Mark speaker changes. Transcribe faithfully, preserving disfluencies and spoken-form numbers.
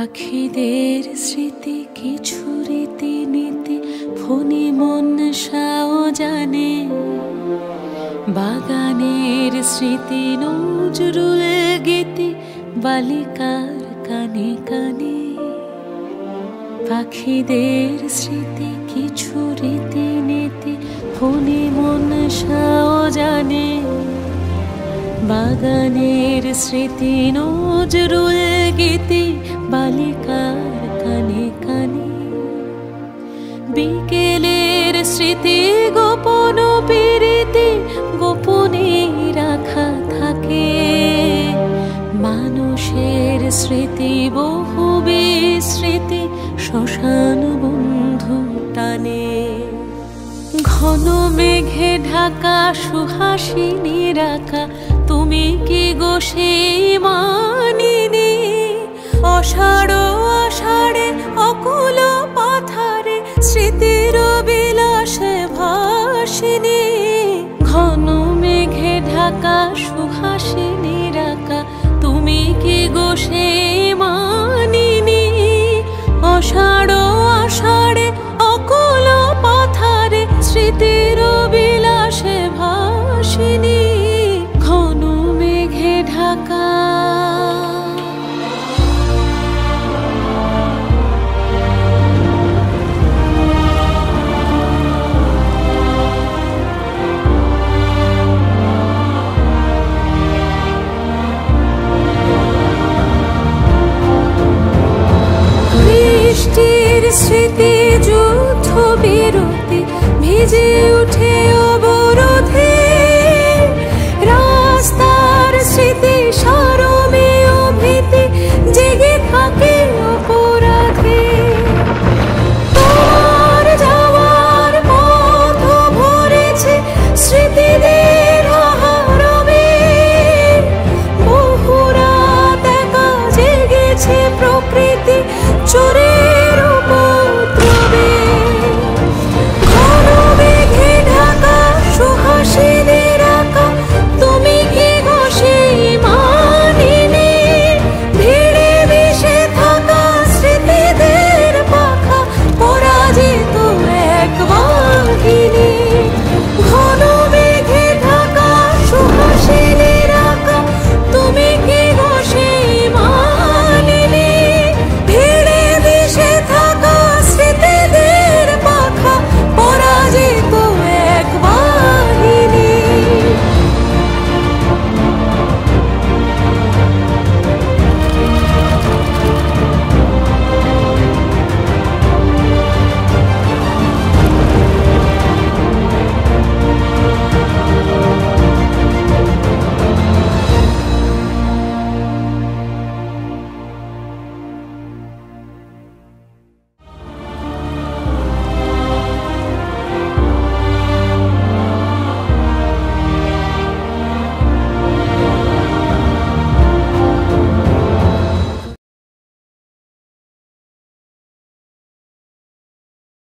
Speaker 1: পাখিদের স্মৃতি কিছু রীতি নীতি ফণি মনসাও জানে, বাগানের স্মৃতি নজরুল গীতি বালিকার কানে কানে। পাখিদের স্মৃতি কিছু রীতি নীতি ফণি মনসাও জানে, বাগানের স্মৃতি নজরুল গীতি বালিকার কানে কানে। বিকেলের স্মৃতি গোপন প্রীতি গোপনে রাখা থাকে, মানুষের স্মৃতি বহু বিস্মৃতি শ্মশান বন্ধু টানে। ঘন মেঘে ঢাকা সুহাসিনী রাখা তুমি কি গো সেই মানিনী, অষাঢ় আষাঢ়ে অকুল পাথারে স্মৃতির বিলাসে ভাসিনী। ঘন মেঘে ঢাকা সুহাসিনী রাখা তুমি কি গো সেই মানিনী, অষাঢ় আষাঢ়ে অকুল পাথারে স্মৃতির বিলাসে ভাসিনী। ঘন মেঘে ঢাকা বৃষ্টির স্মৃতি